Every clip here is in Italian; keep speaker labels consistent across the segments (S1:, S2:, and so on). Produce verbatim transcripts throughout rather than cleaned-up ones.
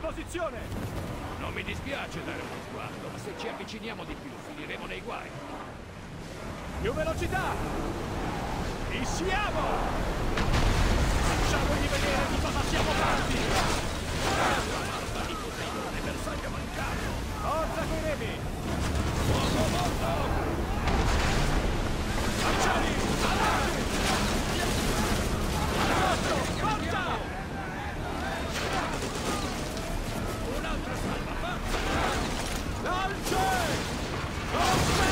S1: posizione!
S2: Non mi dispiace dare uno sguardo, ma se ci avviciniamo di più finiremo nei guai.
S1: Più velocità! Ci siamo! Facciamogli vedere di cosa siamo fatti!
S2: L'arma di Poseidone, bersaglio mancato!
S1: Forza coi remi!
S2: Fuoco morto!
S1: Marciali! Avanti! Quattro! Forza!
S2: Un'altra salva, forza!
S1: Lance! Forza!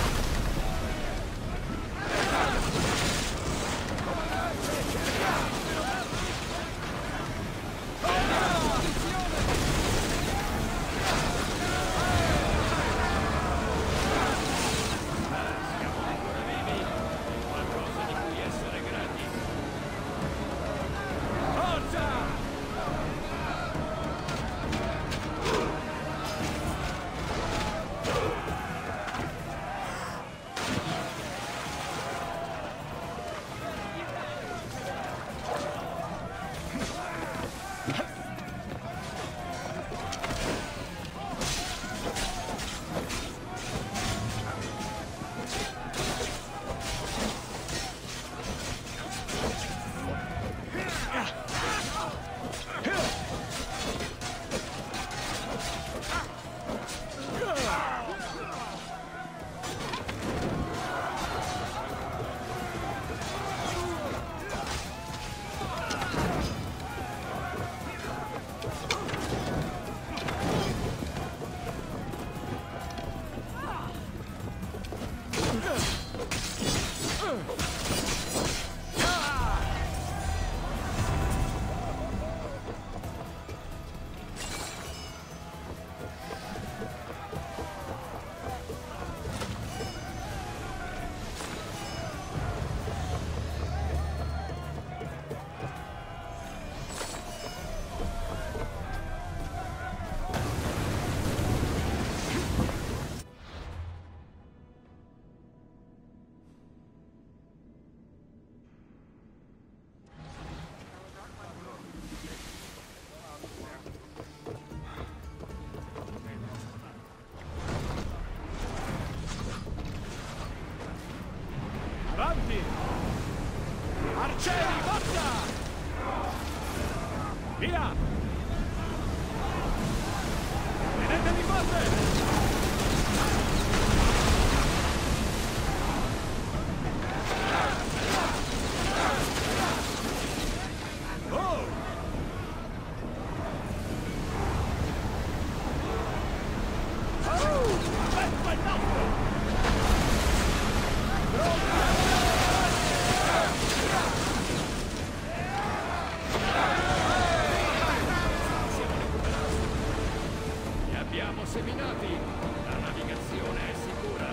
S1: Avanti! Arcieri, forza! Via! Tenetevi forte! Oh! Oh! Questo è nostro!
S2: Li abbiamo seminati! La navigazione è sicura!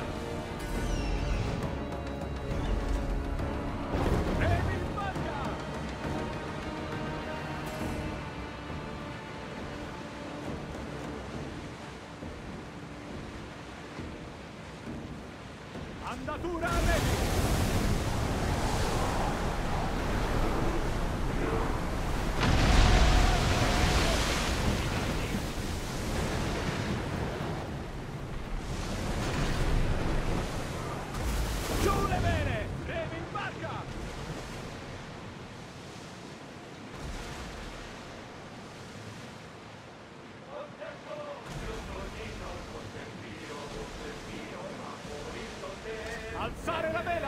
S1: Remi in barca! Andatura a remi! Giù le vele! Remi in barca! Alzare la vela!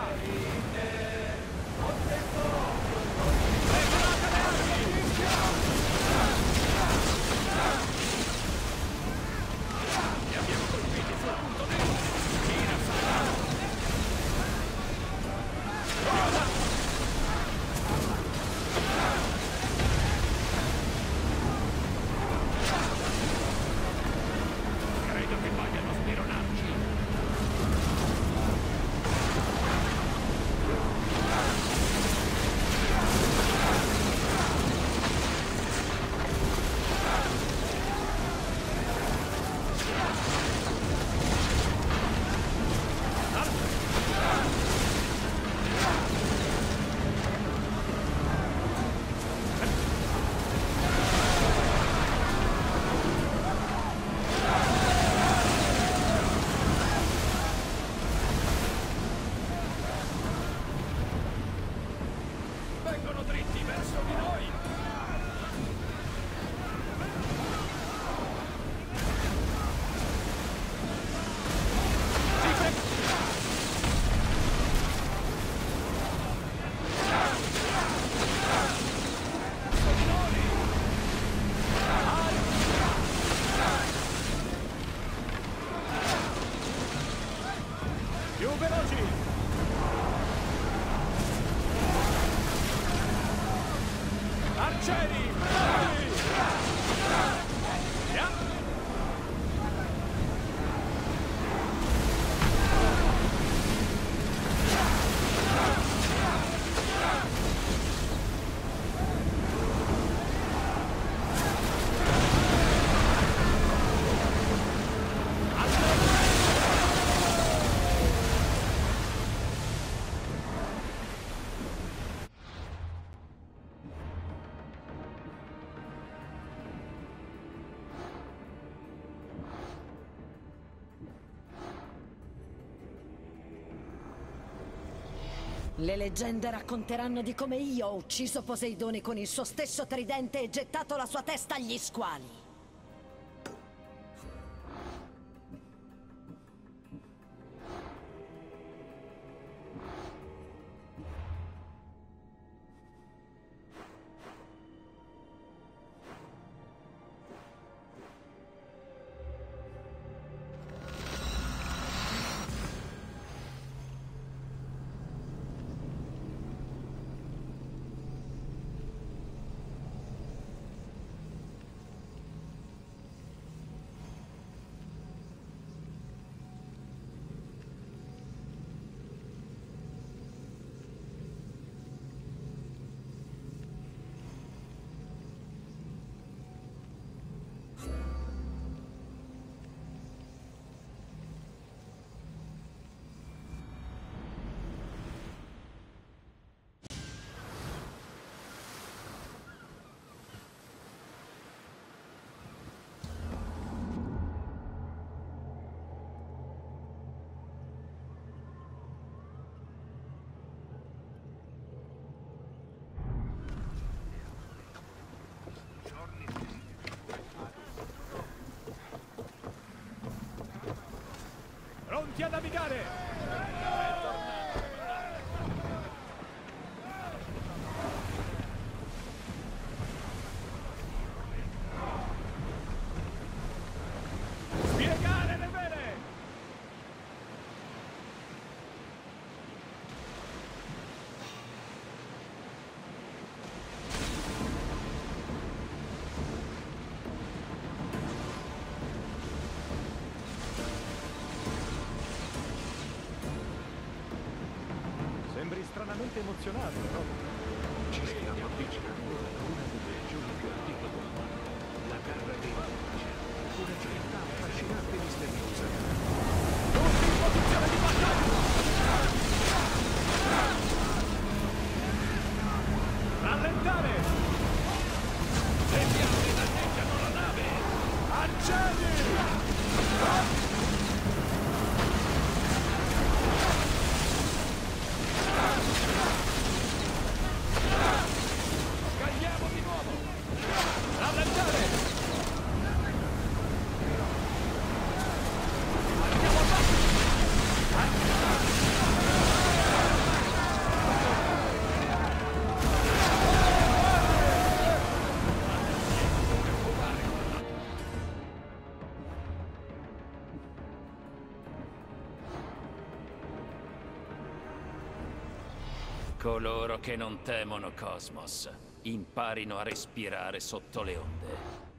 S3: Le leggende racconteranno di come io ho ucciso Poseidone con il suo stesso tridente e gettato la sua testa agli squali.
S1: Pronti a navigare! Spiegare le vele! Sembri stranamente emozionato, no?
S4: Ci stiamo avvicinando a una delle regioni più antiche del mondo, la Terra dei Magici, una civiltà affascinante e misteriosa.
S1: Tutti in posizione di battaglia! Rallentare!
S2: Le fiamme danneggiano la nave!
S1: Arcieri!
S2: Scagliamo di nuovo!
S1: Rallentare!
S2: Coloro che non temono Cosmos imparino a respirare sotto le onde.